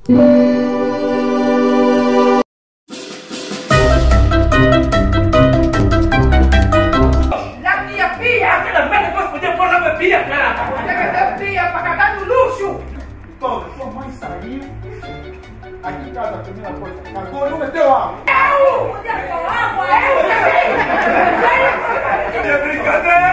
Na minha pia! Aquela merda que você podia pôr na minha pia, cara! Você quer ter pia pra cagar no luxo! Então, sua mãe saiu. Aqui em casa, a primeira coisa, cagou e não meteu água. Eu! Podia falar água? Eu também! É brincadeira!